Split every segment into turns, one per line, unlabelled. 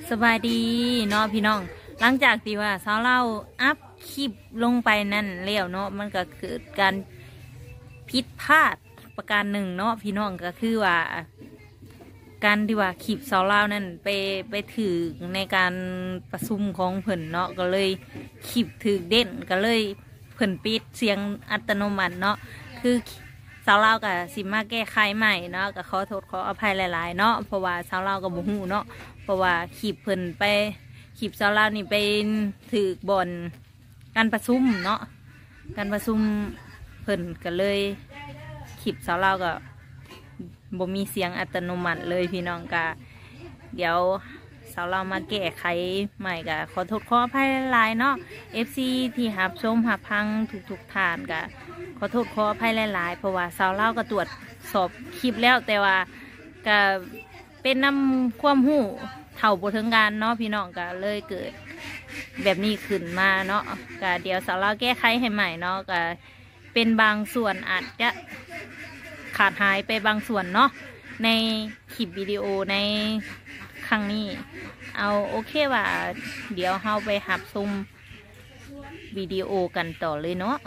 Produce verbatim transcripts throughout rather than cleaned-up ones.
สบายดีเนาะพี่น้องหลังจากที่ว่าสาวเล่าอัพคลิปลงไปนั่นแล้วเนาะมันก็เกิดการผิดพลาดประการหนึ่งเนาะพี่น้องก็คือว่าการที่ว่าคลิปสาวเล่านั่นไปไปถือในการประชุมของเพิ่นเนาะก็เลยคลิปถือเด่นก็เลยเพิ่นปิดเสียงอัตโนมัติเนาะคือสาวเล่ากับสิมาแก้ไขใหม่เนาะก็ขอโทษขออภัยหลายๆเนาะเพราะว่าสาวเล่ากับบุหูเนาะเพราะว่าขีบเพิ่นไปขีบสาวเล่านี่ไปถือบอนการประชุมเนาะการประชุมเพิ่นก็เลยขีบสาวเล่าก็บ่มีเสียงอัตโนมัติเลยพี่น้องกะเดี๋ยวสาวเล่ามาแก้ไขใหม่กะขอโทษขออภัยหลายๆเนาะ เอฟ ซี ที่หับชมหับพังทุกๆท่านกะขอโทษขออภัยหลายๆเพราะว่าสาวเล่าก็ตรวจสอบคลิปแล้วแต่ว่าก็เป็นนำความหูเท่าบทถึงการเนาะพี่น้องก็เลยเกิดแบบนี้ขึ้นมาเนาะก็เดี๋ยวสาวเล่าแก้ไขให้ใหม่เนาะก็เป็นบางส่วนอาจจะขาดหายไปบางส่วนเนาะในคลิปวิดีโอในครั้งนี้เอาโอเคว่าเดี๋ยวเราไปหับซุมวิดีโอกันต่อเลยเนาะ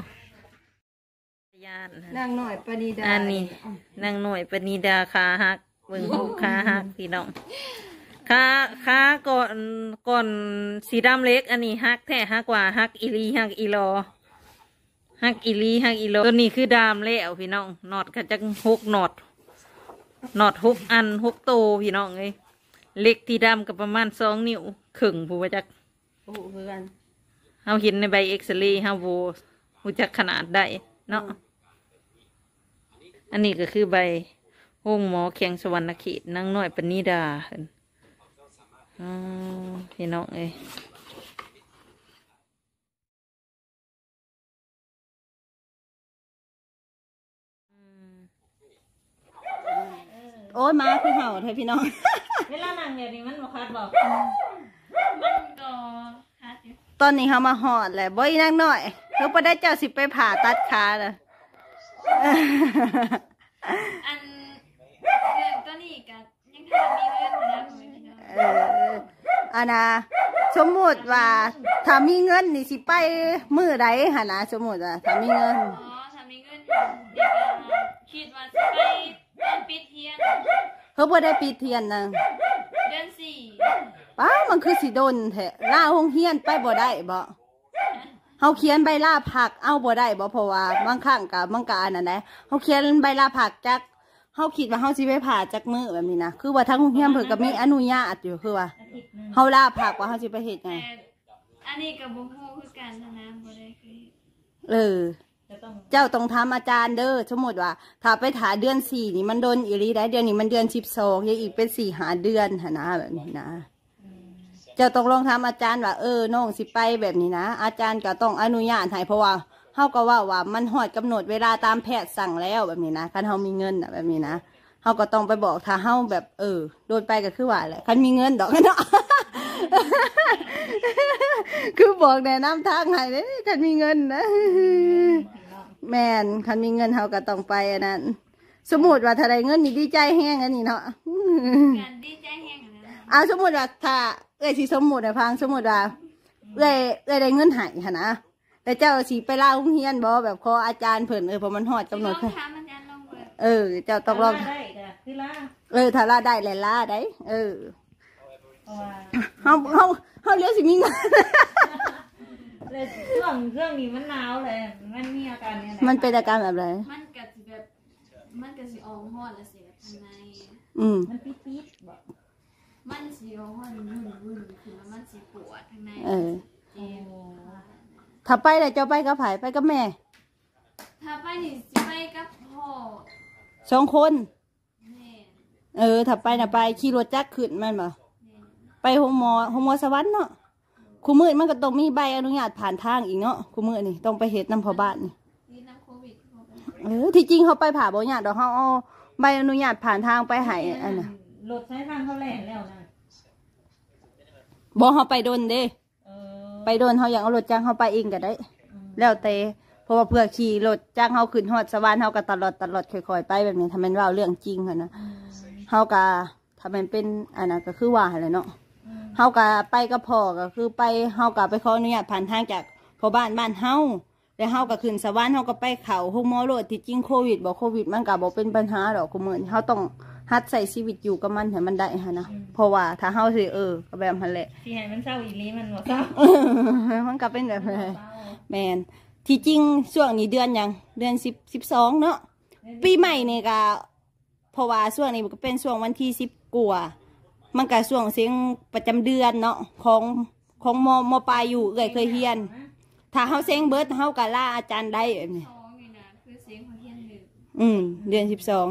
นางหน่อยปณีดา
อันนี้นางหน่อยปณีดาขาหักเบิ่งหูขาหักพี่น้องขาขาก่อนก่อนสีดำเล็กอันนี้หักแท้หักกว่าหักอีลีหักอีลอหักอีลีหักอีลอตัวนี้คือดามแล้วพี่น้องหนอดก็จะหกหนอดหนอดหกอันหกโตพี่น้องเลยเล็กที่ดำกับประมาณสองนิ้วขึงผู้ว่าจัก
โอ้โหคือกัน
เอาเห็นในใบเอ็กซเรย์เฮาโบผู้จักขนาดได้เนาะอันนี้ก็คือใบห้องหมอแข็งสวรรณเขตนางน้อยปณีดาอ๋อพี่น้องเอ้ย
โอ้ยมาคือเห่าเธอพี่น้อง
เวลานั่งเดี๋ยวนี้มันบ่คัดบอก
มันก็คัดอยู่
ตอนนี้เขามาหอดแหละบ่อยนางหน่อยเขาไปได้เจ้าสิไปผ่าตัดขาเลย
อันเรื่องตัวนี้กับยังทำมีเรื่องนะ
เอออันนะสมมติว่าถ้ามีเงินนี่สิไปมือใดหะนะสมมติว่าถ้ามีเงิน
อ๋อถ้ามีเงินเด็กคิดว่าจะไปตอนปิดเทียน
เขาบ่ได้ปิดเทียนนะ
เดือนสี่
ป้ามันคือสิโดนแท้ล่าห้องเฮียนไปบ่ได้บ่เขาเขียนใบลาผักเอาบ่ได้บ่เพราะว่าบางครั้งกับบางการนั่นแหละเขาเขียนใบลาผักจักเขาคิดว่าเขาสิไปผ่าจักมือแบบนี้นะคือว่าทั้งห้องเฮียนเพิ่นก็มีอนุญาตอยู่คือว่าเขาลาผักว่าเขาสิไปเฮ็ดไง
อันนี้กับบุ้งฮูคือการนะบ่ได้คือ
เออเจ้าต้องทำอาจารย์เด้อสมมติว่าถ้าไปถ่าเดือนสี่นี่มันโดนอีรีได้เดือนนี้มันเดือนสิบสองยังอีกเป็นสี่หาเดือนหนะแบบนี้นะเจ้าต้องลองทำอาจารย์ว่าเออน้องสิไปแบบนี้นะอาจารย์ก็ต้องอนุญาตให้เพราะว่าเขาก็ว่าว่ามันหอดกำหนดเวลาตามแพทย์สั่งแล้วแบบนี้นะคันเขามีเงินอะแบบนี้นะเขาก็ต้องไปบอกถ้าเขาแบบเออโดนไปก็คือว่าแหละคันมีเงินดอกเนาะคือบอกแนะนำทางให้เลยคันมีเงินนะแม่นคันมีเงินเขาก็ต้องไปอันนั้นสมมติว่าถ้าได้เงินนี่ดีใจแห้งอันนี้เนาะ
การดีใจแห้ง
เอาสมมติว่าถ้าเอ้ยสิสมมตินะพังสมมติว่าเอ้ยเอ้ยได้เงินหายค่ะนะแต่เจ้าสิไปเล่าเฮียนบอแบบขออาจารย์เพิ่นเออเพราะมันหอดกำหนดเออเจ้าต้องลองเออถ้าล่าได้แหละล่าได้เออเขาเขาเขาเลี้ยวสิมีเงิน
เลยเรื่องเรื่องนี้มันหนาวเลยมันมีอาการเนี่ย
มันเป็นอาการแบบไร
มันกะสิแบบมันกะสิออกหอดแล้วสิแบบทำไง
อืม
มันปี๊ดปี๊ดบอก
มันสิออกหอดวุ่นวุ่นคือมันสิปวดทางใน
เออถ้าไปเลยเจ้าไปกับไผ่ไปกับแม่
ถ้าไปนี่สิไปกับพ่อ
สองคนเออถ้าไปน่ะไปขี่รถจักรขึ้นมันบ่ไปโฮมอโฮมอสวรรค์เนาะคูมืดมันก็ต้องมีใบอนุญาตผ่านทางอีกเนาะคูมืดนี่ต้องไปเฮ็ดน้ำพอบ้านนี่เออที่จริงเขาไปผ่าบ่ญาติดอกเขาเอาใบอนุญาตผ่านทางไปให้อันน่ะ
รถใช้ทางเขาแล่นแล้วนะ
บ่เขาไปโดนเด้ไปโดนเขาอย่างเอารถจ้างเขาไปเองก็ได้แล้วแต่เพราะว่าเพื่อขี่รถจ้างเขาขึ้นฮอดสวรรค์เขาก็ตลอดตลอดค่อยๆไปแบบนี้ทำเป็นว่าเรื่องจริงค่ะนะเขาก็ทำเป็นเป็นอันนั้นก็คือว่าอะไรเนาะเฮาก็ไปกับพ่อก็คือไปเฮาก็ไปขออนุญาตผ่านทางจากพ่อบ้านบ้านเฮาแล้วเฮาก็ขึ้นสวรรค์เฮาก็ไปเขาห้องหมอโลดที่จริงโควิดบ่โควิดมันก็บ่เป็นปัญหาดอกกูมื้อนี้เฮาต้องหัดใส่ชีวิตอยู่กับมันให้มันได้หั่นนะเพราะว่าถ้าเฮาสิเออก็แบบนั้นแหละ
ที่ให้มันเศร้าอีหลีมันบ่เศร้า
มันก็เป็นแบบนั้นแม่นที่จริงช่วงนี้เดือนหยังเดือนสิบ สิบสองเนาะปีใหม่นี่ก็เพราะว่าช่วงนี้มันก็เป็นช่วงวันที่สิบกว่ามันก็ช่วงเสียงประจำเดือนเนาะของของมมปลายอยู่เอ่ยเคยเฮียนถ้าเฮาเซ็งเบิดเฮาก็ลาอาจารย์ได้แบบนี้
สองนี่นะคือเสียงของเทียนหนึ่ง
อืมเดือนสิบสอง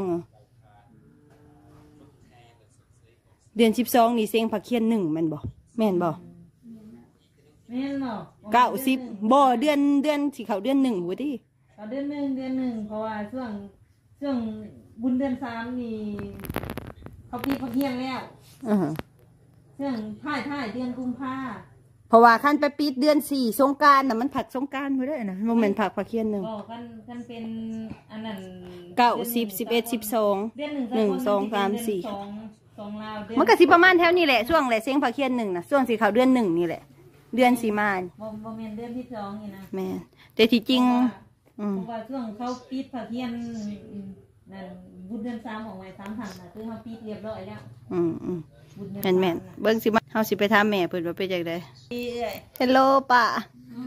เดือนสิบสองนี่เซ็งผักเคียนหนึ่งแม่นบ่แม่นบ่
แม่นเนาะ
เก้าสิบบ่เดือนเดือนสิเขาเดือนหนึ่งบ่ดิ
เดือนหนึ่งเดือนหนึ่งเพราะว่าช่วงช่วงบุญเดือนสามนี่เขาปีพักเที่ยงแล้ว
อือ
ช่วงท้ายท้ายเดือนกุมภา
เพราะว่าขั้นไปปิดเดือนสี่สงกรานต์น่ะมันผักสงกรานต์บ่ได้นะบ่แม่นผักผักเคียนหนึ่ง
ก็กันกันเป็นอันนั้น
เก้าสิบสิบเอ็ดสิบสอง
เดือนหนึ่ง
หนึ่งสองสามสี่
สองสองลาวเดือ
มันก็สิประมาณแถวนี้แหละช่วงแหละเซ็งผักเคียนหนึ่งน่ะช่วงสิเขาเดือนหนึ่งนี่แหละเดือนสิมา
บ่บ่แม่นเดือนที่สองนี่นะ
แม่นแต่ที่จริง อืม
เพราะว่าช่วงเขาปิดพักเที่ยงนั่นบุญเดือนสามออกมาสามพันน่ะคือเขาปิดเรียบร้อยแล้ว
อืมอืม
บุญเดือน
แม่นแม่นเบิ่งสิมาเฮาสิไปถามแม่เพิ่นว่าเป็นจังได๋
เอ้ย
ฮัลโหลป้า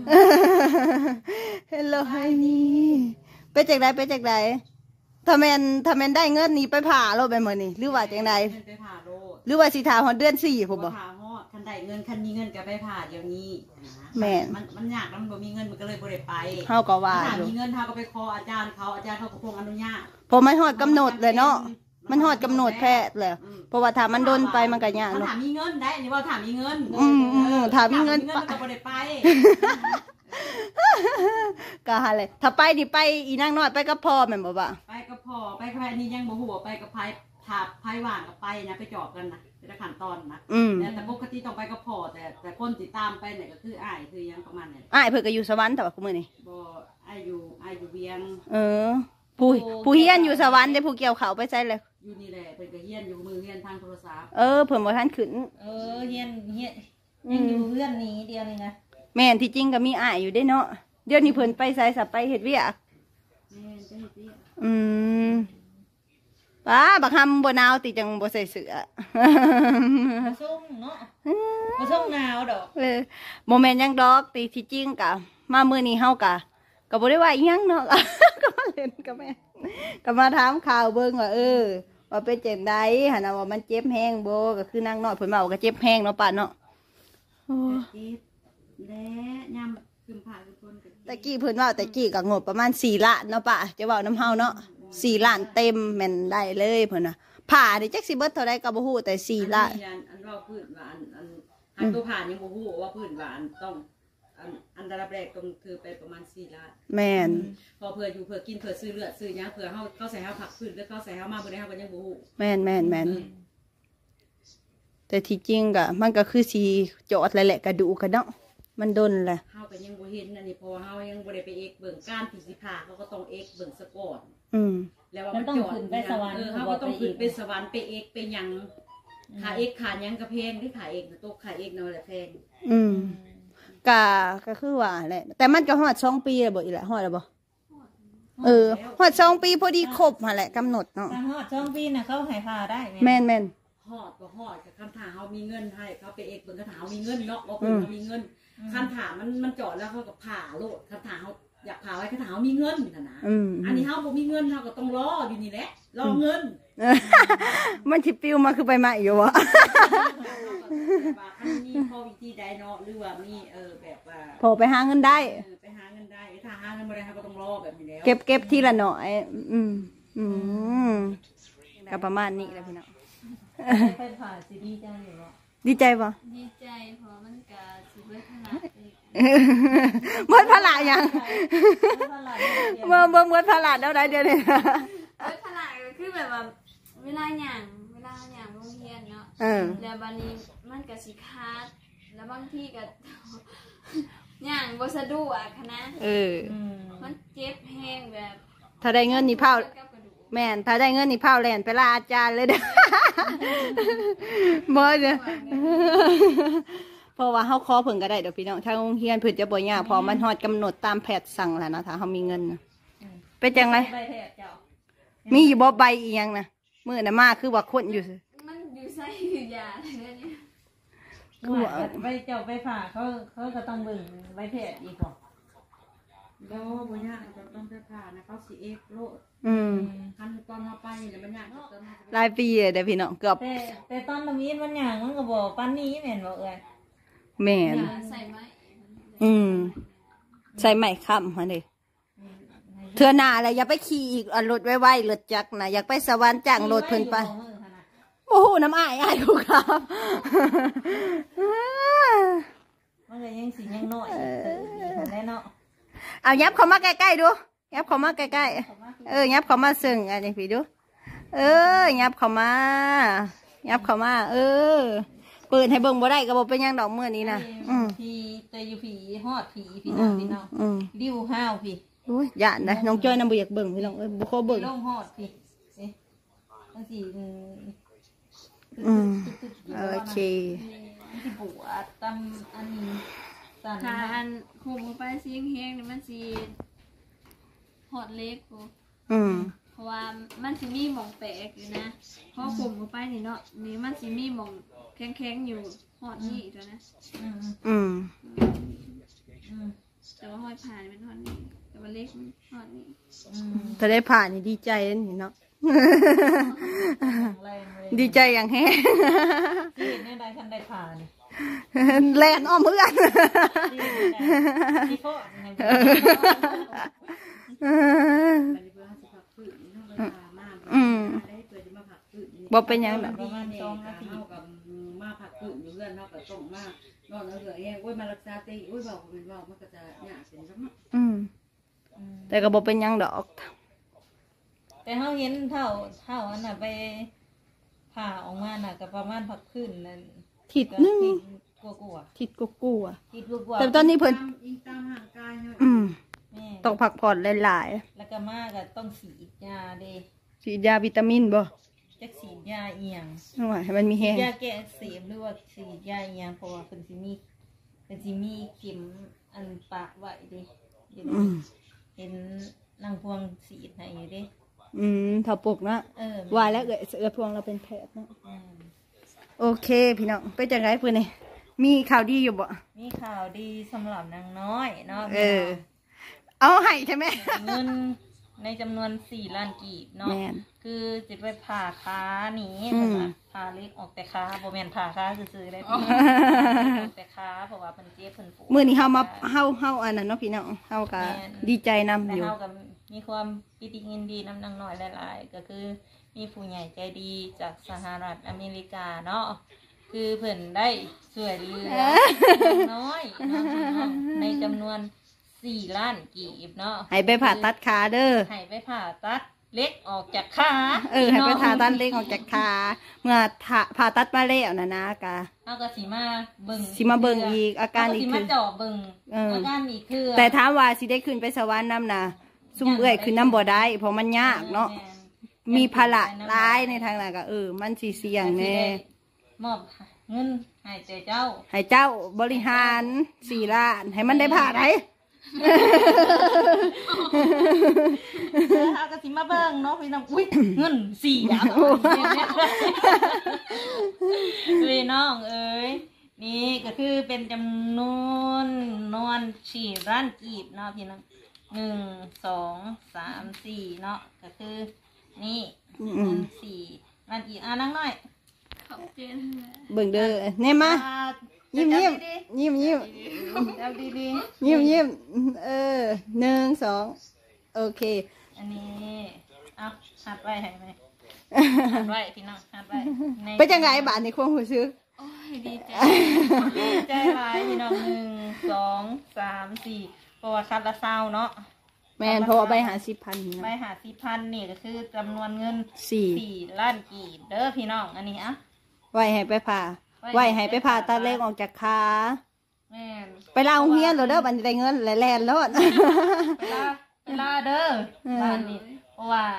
ฮัลโหลไฮนี่เป็นจังได๋เป็นจังได๋ถ้าแม่นถ้าแม่นได้เงินนี่ไปผ่าโลดไปมื้อนี้หรือว่าจังได๋
ไปผ่าโรด
หรือว่าสิถามฮอดเดือนสี่พุ่นบ่
ผ่าฮอดคันได้เงินคันมีเงินก็ไปผ่าเดี๋ยวนี้นะ
แม่น
มันมันยากแล้วมันบ่มีเงินมันก็เลยบ่ได้ไป
เฮาก็ว่า
ถ้า
อยู่
มีเงินเฮาก็ไปขออาจารย์เขาอาจารย์เขาก็คงอนุญาต
เพราะมันฮอดกำหนดเลยเนาะมันฮอดกำหนดแพทย์แล้วเพราะว่าถ้ามันโดนไปมันก็ยาก
มัน
เนาะ
ถามมีเงินได้อันนี้ว่าถามมีเงิน
อืมอืมถามมีเงิน
ถมันก็บ่ได้ไป
ก็หาเลยถ้าไปนี่ไปอีนางน้อยไปกับพ่อแม่นบ่บ่า
ไปก็พอไปกับไผนี่ยังบ่ฮู้ว่าไปกับไผถาไผว่างก็ไปนะไปจอบกันนะเป็นขั้นตอนนะ
อืม
แต่แต่ปกติต้องไปกับพ่อแต่แต่คนติดตามไปเนี่ยก็คืออ้ายคือยังประมาณนั้น
อ้ายเพิ่นก็อยู่สวรรค์แต่ว่าคุมื้อนี้
บ่อ้ายอยู่อ้ายอยู่เวียง
เออผู้ผู้เฮียนอยู่สวรรค์ได้ผู้เกี่ยวเขาไปใส่เลย
อยู่นี่แหละเป็นก็เฮียนอยู่มือเฮียนทางโทรศัพท์
เออเพิ่นบ่ทันขึ้น
เออเฮียนเฮียนยังอยู่เพื่อนนี้เดียวนี่นะ
แม่นที่จริงก็มีอ้ายอยู่ได้เนาะเดี๋ยวนี้เพิ่นไปใส่สับไปเฮ็ดเวียก
แม่นจังซี่
อืมป้าบักหำบ่หนาวติจังบ่ใส่เสื้อ
มาส่งเนาะมาส่งหนาวดอก
เออบ่แม่นหยังดอกติที่จริงก็มามื้อนี้เฮาก็ก็บ่ได้ว่าอีหยังเนาะ ก็มาเล่นกับแม่ก็มาถามข่าวเบิ่งว่าเออว่าเป็นจังได๋หั่นน่ะว่ามันเจ็บแฮงบ่ก็คือนางน้อยเพิ่นเว้าก็เจ็บแฮงเนาะป้าเนาะโอ้
จิตและยามขึ้นผ่าทุกคนก็
ตะกี้เพิ่นเว้าตะกี้ก็งบประมาณสี่ล้านเนาะป้าจะเว้านํเฮาเนาะสี่ล้านเต็มแม่นได้เลยเพิ่นน่ะผ่านี่จักสิเบิดเท่าใดก็บ่ฮู้แต่สี่ล้าน
อันนี้อันอันว่าพื้นว่าอันอันอันตัวผ่านยังบ่ฮู้ว่าพื้นว่าอันต้องอันอันดับแรกต้องคือไปประมาณสี่ล้าน
แม่น
พอเพื่ออยู่เพื่อกินเพื่อซื้อเลือดซื้อหยังเพื่อเฮาเขาใส่เฮาผักพื้นแล้วเขาใส่เฮามาบ่ได้เฮาก็ยังบ่ฮู้
แม่นแม่นแม่นแต่ที่จริงก็มันก็คือสิจอดแล้วแหละกระดูกกันเนาะมันดนแหละ
เฮาก็ยังบ่เห็นอันนี้เพราะว่าเฮายังบ่ได้ไปเอกเบิ่งการที่สิผ่าเขาก็ต้องเอกเบิ่งซะก่อน
อืม
แล้วว่ามันจอดเออเขาก็ต้องขึ้นไปสวรรค์ไปเอกไปหยังขาเอกขาหยังกระเพงที่ขาเอกนะโต๊ะขาเอกนั่นแหละแพง
อืมก็ก็คือว่าแหละแต่มันก็ฮอดสองปีแล้วบ่อีหละฮอดแล้วบ่เออฮอดสองปีพอดีครบหั่นแหละกำหนดเนาะ
ทางฮอดช่องปีน่ะเขาให้พาได้
แม่นแม่น
ฮอดก็ฮอดกับคันถาเฮามีเงินให้เขาไปเอกเบิ่งคันถาเฮามีเงินเนาะบ่เพิ่นเฮามีเงินคันถามันมันจอดแล้วเขาก็ผ่าโลดคันถาเฮาอยากผ่าไว้คันถาเฮามีเงินนั่นน่ะ
อืม
อันนี้เฮาบ่มีเงินเฮาก็ต้องรออยู่นี่แหละรอเงิน
มันสิปิวมาคือใบไม้อยู่วะ
แบบว่าคันมีพอวิธีใดเนาะหรือว่ามีเออแบบว่า
พอไปหาเงินได้
เออไปหาเงินได้ถ้าหาเงินบ่ได้เฮาก็ต้องรอแบบนี้แล้ว
เก็บเก็บทีละหน่อย อืมอืมก็ประมาณนี้แหละพี่น้อง
ไปผ่าสิดีจังอยู่บ่
ดีใจปะ
ดีใจเพราะมันก็สิเบิดขนาดอีก
หมดพละยังเมื่อเมื่อหมดพละแล้วได้เดี๋ยวนี้
เบิดขนาดก็คือแบบว่าเวลาหยังเวลาหยังโรงเรียนเนาะ
เออ
แล้วบัดนี้มันก็สิคาดแล้วบางทีก็ หยังบ่สะดวกคะนะ
เออ
อืม
มันเจ็บแห้งแบบ
ถ้าได้เงินนี่เผา
กับกระดูก
แม่นถ้าได้เงินนี่เผาแลนไปลาอาจารย์เลยเด้อ บ่เด้อ เพราะว่าเฮาขอเพิ่นก็ได้ดอกพี่น้องถ้าโรงเรียนเพิ่นจะบ่ยากเพอมันฮอดกำหนดตามแพทย์สั่งแล้วนะถ้าเฮามีเงินนะเป็นจังไง
ใบแทบเจ้า
มีอยู่บ่ใบอีหยังนะมื้อน่ะมาคือว่าคนอยู่
มันอยู่ไส้อยู่ยาอะไรเนี่ย
คือว่า
ใบเจ้าใบผ่าเขาเขาก็ต้องเบิ่งใบแทบอีกบ่
โอ้บ่ยากจะต้องจะผ่านะเขาสิเอ็กโลด
อืม
คันตอนมาไปเนี่ยมันยากตอนมา
หลายปีเลยเด้อพี่น้องเกือบ
แต่แต่ตอนทำนี้มันอย่างมันก็บอกปานนี้แม่นบ่เอ้ย
แม่น
ยาใส่ไม้
อืมใส่ไม้ค้ำมาเด้เทื่อหน้าอะไรอย่าไปขี่อีกเอารถไว้ๆรถจักรนะอยากไปสวรรค์จ้างรถเพิ่นไปโอ้โหน้ำอายอายกูครับ
มันก็ยังสิยังน้อยอยู่แน่เนาะ
เอายับเข้ามาใกล้ๆดูยับเข้ามาใกล้ๆเออยับเข้ามาซึ่งอันนี้พี่ดูเออยับเข้ามายับเข้ามา เออเปิดให้เบิ่งบ่ได้ก็บ่เป็นหยังดอกมื้อนี้นะอืม
ผีแต่อยู่ผีฮอดผีพี่
อื
น้อง
ม
พี่น้อง
อืม
ดิ้วห้าวพี่
โอ้ยย่านนะน้องจ้อยนำบ่อยากเบิ่งพี่น้องเอ้ยบ่ขอเบิ่ง
ลงฮอดพี่เอ๊ะมันสิอืม
อืม
ตึกๆยู่
โอเค
มันสิปวดตำอันนี้สั่น
ถ้าอันคุมไปซีแห้งๆนี่มันสีหอดเล็กกู
อืม
เพราะว่ามันสิมีหม่องแตกอยู่นะพอคุมเข้าไปนี่เนาะนี่มันสิมีหม่องแข็งๆอยู่หอดนี่ตัวนะ
อืม
อืม
อืม
แต่ว่าห้อยผ่านเป็นหอดนี่แต่ว่าเล็กมันหอดนี่
อืม
ถ้าได้ผ่านนี่ดีใจเลยนี่เนาะ
แรงเลย
ดีใจอย่างแห้ง
ที่เห็นในใดคันได้ผ่านนี่
แลนอ้อมเพื่อน
ที่เห็นในใดที่โคตรให้เบิ่ง
ไปเพื่อสิผักพืชนี่ต้องไปผ่ามาได้เพื่อจะมาผักพืช
บ่เป็นหยังดอก
ประมาณสองนาทีเฮากับมาผักพืชอยู่เรือนเฮาก็ต้องมานอนเอาเหลือเองโอ้ยมารักษาตีโอ้ยบอกเป็นว่ามันก็จะยากเป็นจังเนาะ
อืมแต่ก็บ่เป็นหยังดอก
แต่เขาเห็นเท่าเท่าอันน่ะไปผ่าออกมาน่ะก็ประมาณพักขึ้นนั่น
ทิศ
ก็
นึง
ติดกลัวกลัว
ทิศก็กลัว
ติดกลัวกลัว
แต่ตอนนี้เพิ่น
อิงตามห่างกายเฮา
อืม
แม่
ต้องพักผ่อนหลาย
แล้วก็มาก็ต้องฉีดยาเด้
ๆฉีดยาวิตามินบ่
จักฉีดยาเอียง
เอาไว้ให้มันมี
ฉี
แห้
ด
ง
ยาแก้อักเสบหรือว่าฉีดยาเอียงเพราะว่าเป็นสิมีเป็นสิมีเข็มอันปากไว้เด้เห็น
อืม
เห็นนางพวงฉีดให้อยู่เด้
อืมถ้าปกนะ
เออ
ว่าแล้วเอ้ยเอื้อพวงเราเป็นแพทย์เนาะ
อืม
โอเคพี่น้องเป็นจังไดเพิ่นนี่มีข่าวดีอยู่บ่
มีข่าวดีสำหรับนางน้อยเนาะ
เออ เอาให้ใช่ไหม
เงินในจำนวนสี่ล้านกีบเนาะ
แม่น
คือจะไปผ่าขาหนี
อืม
ผ่าเล็กออกแต่ขาโบแมนผ่าขาซื่อๆได้พี่น้องออกแต่ขาเพราะว่าเพิ่นเจ็บเพิ่นปวด
มื้อนี้เฮามาเฮาเฮาอันนั้นเนาะพี่น้องเฮาก็
แม่น
ดีใจนำ
แต่
อยู่
เฮากับมีความปิติยินดีน้ำนางน้อยหลายๆ ก็คือมีผู้ใหญ่ใจดีจากสหรัฐอเมริกาเนาะคือเพิ่นได้ช่วยเหลือนางน้อยเนาะพี่น้องในจำนวนสี่ล้านกีบเนาะ
ให้ไปผ่าตัดขาเด้อ
ให้ไปผ่าตัดเล็กออกจากขา
เออให้ไปผ่าตัดเล็กออกจากขาเมื่อผ่าผ่าตัดมาแล้วนะนะกะ
เอาก็สิมาเบิ่ง
สิมาเบิ่งอีกอาการอีก
เสิ
คื
มา
อ
เจาะเบิ่ง
เอออ
อาการอีกคือ
แต่ถามว่าสิได้ขึ้นไปสวรรค์น้ำนะซุ่มเอื้อยขึ้นน้ำบ่ได้เพราะมันยากเนาะ
แม่น
มีภาระร้ายในทางนั้นก็เออ มันสิเสี่ยงแน่
มอบเงินให้เจ้าเจ้า
ให้เจ้าบริหารสี่ล้าน ให้มันได้ผ่าได้
เอาก็สิมาเบิ่งเนาะพี่น้องอุ้ยเงินสี่อ่ะพี่น้องเอ้ยนี่ก็คือเป็นจำนวนนวนสี่ล้านกีบเนาะพี่น้องหนึ่งสองสามสี่เนาะก็คือนี่
อืม
เงินสี่ล้านกีบอ่ะนั่งหน่อย
ขอบเจน
เบิ่งเด้อเนี่ยมา
อ่า
ยิ้มยิ้มยิ้มยิ้ม
เอาดีๆ
ยิ้มยิ้มเออหนึ่งสองโอเค
อันนี้เอาหัดไว้ให้ไหมหัดไว้พี่น้องหัดไว้ใน
เป็นจังไงบาทในความรู้สึก
โอ้ยดีใจ
ดีใจหลายพี่น้องหนึ่งสองสามสี่เพราะว่าคัดละเศร้าเนาะ
แม่นเพราะว่าใบหาสิบพัน
ใบหาสิพันนี่ก็คือจำนวนเงิน
สี่
สี่ล้านกีบเด้อพี่น้องอันนี้อ่ะ
ไว้ให้ไปผ่าไว้ให้ไปผ่าตัดเล็กออกจากขา
แม่น
ไปเล่าเฮียนเหรอเด้อบันได้เงินแลนๆแล้ว
เวลาเวลาเด้อบ้านนี้เพราะว่า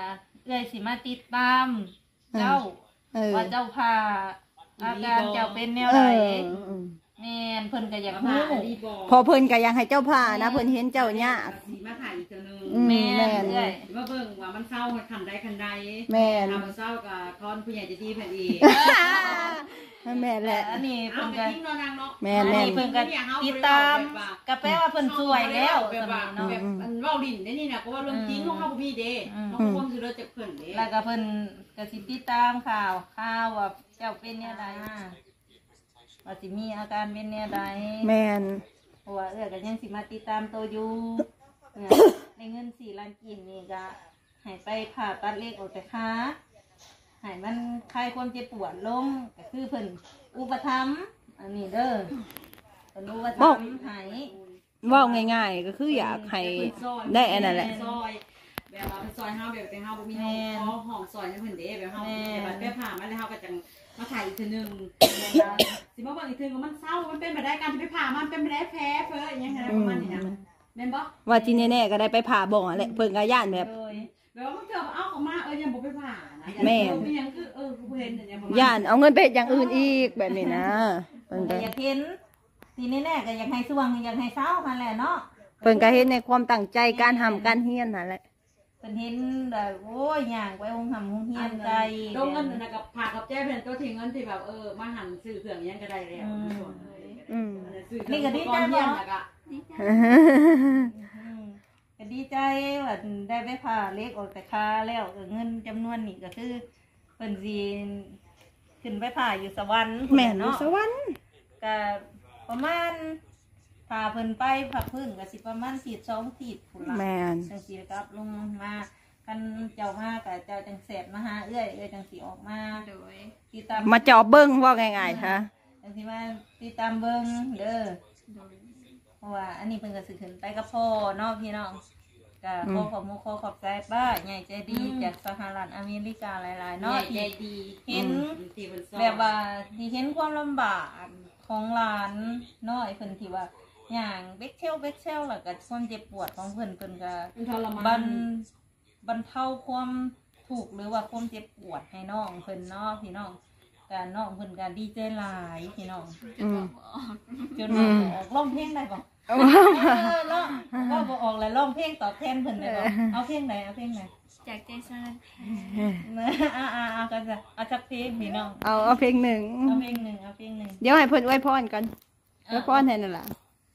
เอื้อยสิมาติดตามเจ้า
เออ
ว่าเจ้าพาอาการเจ้าเป็นแนว
เอ
ใด
อ
แม่นเพิ่นก็อยาก
มา
รู้
ดีบอก
พอเพิ่นก็ยังให้เจ้าผ่านะเพิ่นเห็นเจ้ายาก
สีมาถ่ายอีกเจ้านึง
อืม
แม่
แม่
น
น
เอื้อย
มาเบิ่งว่ามันเศร้าคันใดคันใด
แม่น
ทำเศร้ากับทอนผู้ใหญ่จะดีแผ่นอีก
แม่นแหละ
อันนี้
เอา
เพิ่น
ไป
ก็
ทิ้งนอนนางเนาะ
แม่
อั
น
น
แม่น
นี้เพิ่นก็ติดตามก็แปลว่าเพิ่นสวยแล้ว
แบบ
สมั
ว่าย
เนาะ
แบบมันเว้าดินได้นี่นะก็ว่าเรื่องจริงของเขาบ่มีเด้
อืม
น้องควงคือเราจะเพิ่นเด้
แล้วก็เพิ่นก็สิติดตามข่าวข่าวว่าเจ้าเป็นแนวใดว่าสิมีอาการเป็นแนวใด
แม่น
เพราะว่าเอื้อก็ยังสิมาติดตามตัวอยู่เออในเงินสี่ล้านกีบนี่ก็ให้ไปผ่าตัดเล็กออกจากขาให้มันคลายความเจ็บปวดลงก็คือเพิ่นอุปถัมภ์อันนี้เด้อเพิ่นอุปถัมภ์ให้
เว่าง่ายๆก็คืออยากให้ได้อันนั้นแหละ
ซอยแบบว่าเป็นซอยเฮาแบบเป็นเฮาบ่มีห้องขอห้องซอยให้เพิ่นเด้แบบเฮาแบบว่าไปผ่ามาแล้วเฮาก็จังมาถ่ายอีกทีนึงสิมาเบิ่งอีกทีว่ามันเศร้ามันเป็นไปได้การที่ไปผ่ามันเป็นไปได้แพ้เพ้ออย่างเงี้ยประมาณนี้นะแม่นบ่
ว่าที่แน่ๆก็ได้ไปผ่าบ่อแหละเพิ่นก็ย่านแบบ
โดย
แบบว่ามันเกิดเอาออกมาเออยังบ่ไปผ่านะ
แม่
มีหยังคือเออกูเห็นอย่างประมาณ
ย่านเอาเงินไปเฮ็ดอย่างอื่นอีกแบบนี้นะเพิ่น
ก็
ก็
อยากเห็นทีนี้แน่ก็อยากให้สว่างอยากให้เศร้ามาแหละเนาะ
เพิ่นก็เฮ็ดในความตั้งใจการทำการเฮียนนั่นแหละ
เป็นเห็นแบบโอ้ยย่างไปองค์หำองค์เฮียนใจ
โดนเงินนะกับผ่ากับแจ้เพิ่นตัวทิ้งเงินที่แบบเออมาหันซื้อเครื่องยังก็ได้แล้ว
อืม
นี่ก็ดีใจบ่ก็
อืมก็ดีใจว่าได้ไปผ่าเล็กออกแต่คาแล้วก็เงินจำนวนนี้ก็คือเป็นสีขึ้นไปผ่าอยู่สวรรค์
แม่นอยู่
เนาะ
สวรรค์
ก็ประมาณผ่าเพิ่นไปผักพื้นก็สิประมาณสีสองสีดพุ่นละ
แม่น
จังสีกับลงมากันเจ้ามากับเจ้าจังแสบมาหาเอื้อยเอื้อยจังสีออกมา
โดย
ติดตาม
มาจอบเบิ่งว่าง่ายๆค่ะ
จังสีมาติดตามเบิ่งเด้อ
โดย
เพราะว่าอันนี้เพิ่นก็สิขึ้นไปกับพ่อเนาะพี่น้องก็ขอขอบมุขขอขอบใจป้าใหญ่ใจดีจากสหรัฐอเมริกาหลายๆเนาะ
ใจ
ที่
ดี
เห็น
ที่เพิ่นซอย
แบบว่าที่เห็นความลำบากของหลานน้อยเพิ่นที่ว่าอย่างเบ็กเชลเบ็กเชลแล้วก็ความเจ็บปวดของเพิ่นเพิ่นก็
มันทรมา
บร
น
รบรรเทาความถูกข์หรือว่าความเจ็บปวดให้น้องเพิ่นเนาะพี่น้องการน้องเพิ่นก็ดีใจหลายพี่น้อง
อืม
จนว่าออกร้องเพลงได้บ่เออร้องว่าบ่ออกแล้วร้องเพลงตอบแทนเพิ่นได้บ่เอาเพลงไหนเอาเพลงไหน
จากใจสลัด
อ่าอ่าอ่ากันจ้ะเอาจักเพลงพี่น้อง
เอาเอาเพลงหนึ่ง
เอาเพลงหนึ่งเอาเพลงหนึ่ง
เดี๋ยวให้เพิ่นอวยพรกันอวยพรให้นั่นล่ะ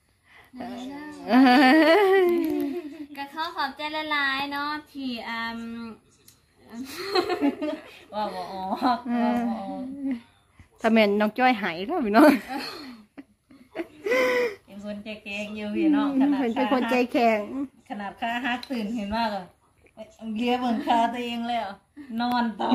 ก็ขอขอบใจละลายๆเนาะที่อืม
ว่าบ่ออกว่าบ่ออก
ถ้าแม่นน้องจ้อยหายแล้วพี่น้อง
เป็นคนใจเก่งอยู่พี่น้องขนาด
เพิ่นเป็นคนใจแข็ง
ขนาดขาหักตื่นเห็นมากเลยเลียเบิ่งขาตัวเองเลยอ่ะนอนต่อ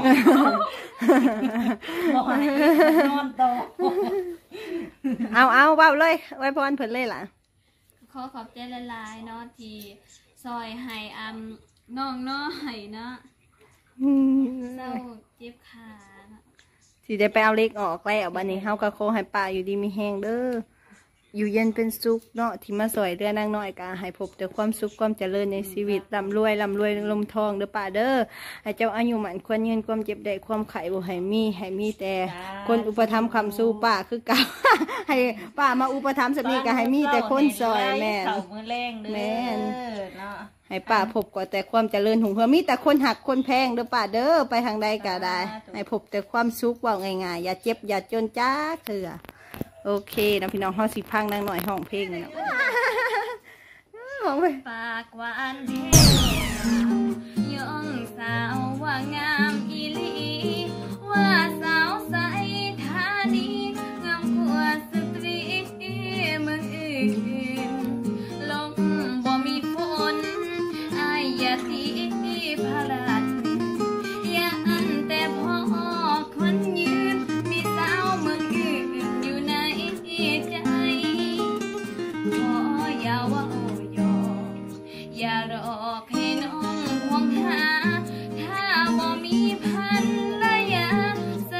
บอกให้นอนต่อ
เอาเอาเว้าเลยอวยพรเพิ่นเลยล่ะ
ขอขอบใจละลายๆเนาะที่ซอยให้อืมน้องน้อยเนาะ
อืม
เศร้าเจ็บขาเนาะ
สิได้ไปเอาเล็กออกแล้วบัดนี้เฮาก็ขอให้ป้าอยู่ดีมีแฮงเด้ออยู่เย็นเป็นสุขเนาะที่มาสวยเรือนางน้อยก็ให้พบแต่ความสุขความเจริญในชีวิตร่ำรวยร่ำรวยลมทองเด้อป้าเด้อให้เจ้าอายุหมันควรยืนความเจ็บได้ความไข้บ่ให้มีให้มีแต่คนอุปถัมภ์คำสู้ป้าคือเก่า ให้ป้ามาอุปถัมภ์สักนี้ก็ให้มีแต่คนซอยแม่น
เข่ามือแรงเด้อ
แม่น
เนาะ
ให้ป้าพบก็แต่ความเจริญหุ่งเพื่อมีแต่คนหักคนแพงเด้อป้าเด้อไปทางใดก็ได้ ให้พบแต่ความสุขว่าง่ายๆอย่าเจ็บอย่าจนจ้าเถื่อโอเคนะพี่น้องห้องสิพังนางหน่อยห้องเพลงนี่เนาะ ห้องไป
ปากหวานแท้ย่องสาวว่างามอีหลีว่าสาวใสธานีงามกว่าสตรีเมืองอื่นลมบ่มีฝนอายอย่าตีพระราชอย่าอันแต่พ่อคนยืนมีสาวเมืองอื่นอยู่ในใจขออย่าว่าโอยออย่ารอกให้น้องห่วงหาถ้าบ่มีพันระยะส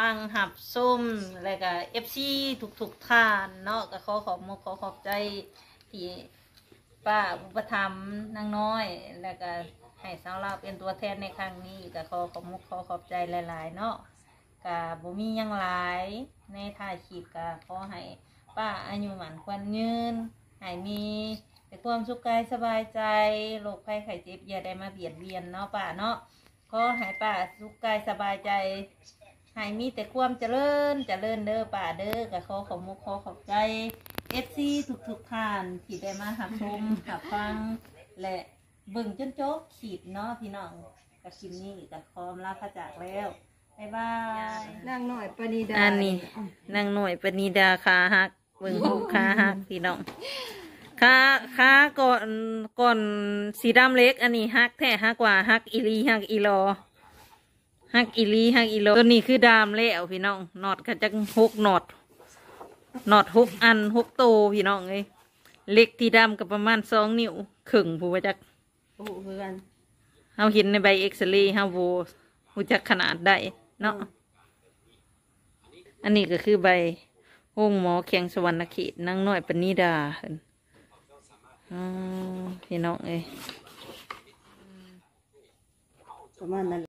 ฟังหับส้มแล้วก็เอฟซีทุกๆท่านเนาะก็ขอขอบมกขอขอบใจที่ป้าอุปถัมภ์นางน้อยแล้วก็ให้สาวลาวเป็นตัวแทนในครั้งนี้ก็ขอขอบมกขอขอบใจหลายๆเนาะก็บ่มีหยังหลายในถ่ายคลิปก็ขอให้ป้าอายุหมันควรยืนให้มีแต่ความสุขกายสบายใจโรคภัยไข้เจ็บอย่าได้มาเบียดเบียนเนาะป้าเนาะขอให้ป้าสุขกายสบายใจให้มีแต่ความเจริญเจริญเด้อป้าเด้อก็ขอขอบมุกขอขอบใจเอฟซีทุกๆท่านที่ได้มาหับชมหับฟังและเบิ่งจนจบขีดเนาะพี่น้องกับคลิปนี้กับคอมลาพระจากแล้วบ๊ายบาย
นางหน่อยปณีดา
อันนี้นางหน่วยปณีดาขาหักเบิ่งหูขาหักพี่น้องขาขาก่อนก่อนสีดำเล็กอันนี้หักแท้หักกว่าหักอีลีหักอีลอหักอีลีหักอีลอตัวนี้คือดามแล้วพี่น้องนอดก็จะหกนอดนอดหกอันหกโตพี่น้องเลยเล็กที่ดำกับประมาณสองนิ้วครึ่งผู้ว่าจัก
โอ้โหเพื่อน
เฮาเห็นในใบเอ็กซเรย์เฮาโบรู้จักขนาดได้เนาะอันนี้ก็คือใบห้องหมอแข็งสวรรณเขตนางน้อยปณีดาเห็นอ๋อพี่น้องเอ้ย
ประมาณนั้น